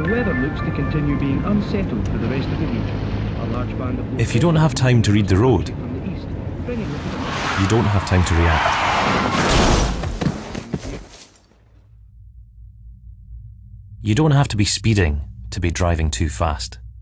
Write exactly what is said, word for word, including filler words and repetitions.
The weather looks to continue being unsettled for the rest of the week. A large band of If you don't have time to read the road, from the east. you don't have time to react. You don't have to be speeding to be driving too fast.